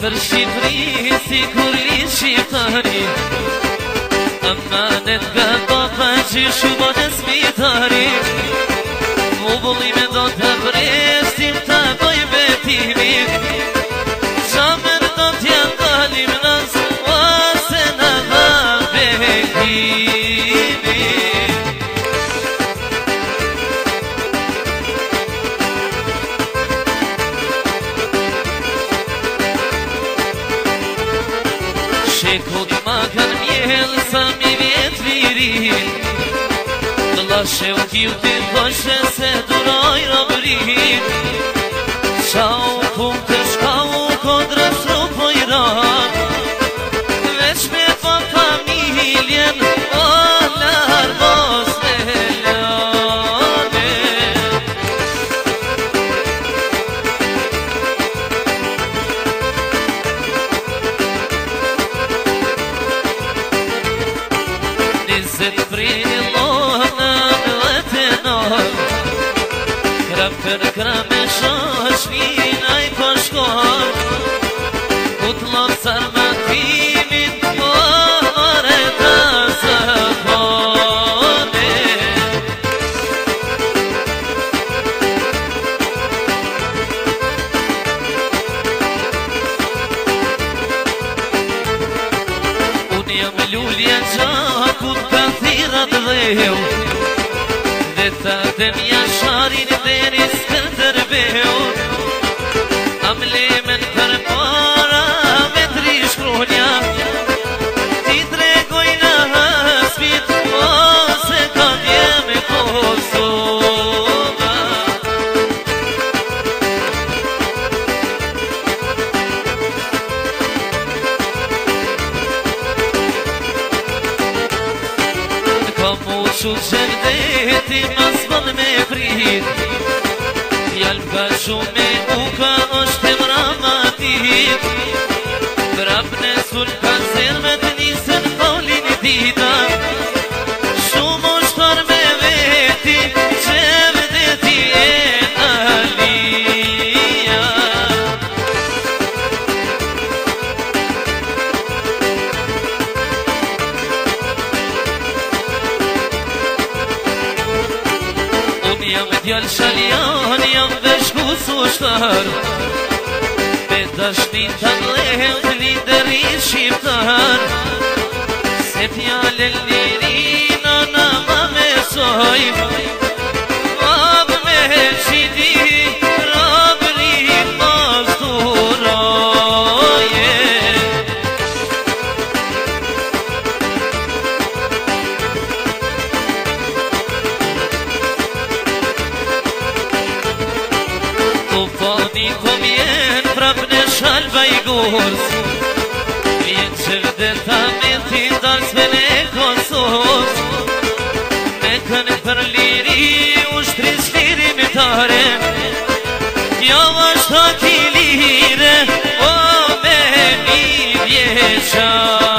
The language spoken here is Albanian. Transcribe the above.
پر شیفری سیکوری شیفتاری امانت گردا پنجی شما نسمی داری موبلی مداد برستیم تبای بتیمی شامر داد یندالی مناز واسنا بهیمی شکلی ما کنم یه لسامی بیت بیرین دلا شوکی و دل باشه سه دورای را برین شاو پومتش کاو کدرس رو پایران وش به با فامیلین آلار باز مهلانه نزد فرین کرم شاش بینای پشکار مطلب سرمتی من وارد زبانه اونیا ملولیا جاکون کثیرا دغیو دتا دنیا شارین دیر اسکندر بیو عملی من فرمارا متریش کرونیا تیتره گوینا هسبیت واسه کانیم کوسوما کاموشو جردیتی مصبان مفرید یالباشو میوکا اشتم راماتید براب نسول پسر مدنی سن قولین دیدم شو مشتر مویتی جبدتی این آلیا اونیم دیال شلیان یم سوشتار بداشتین تنله دلی دری شیفتار سپیال لیرین آنامم سوی آب مهشیدی رابری مازدورای komien frapne shalvai gors vien chevde tamenti dans vene consos mekan per liri ushtris liri mitare yavaş takilire o me mi viecha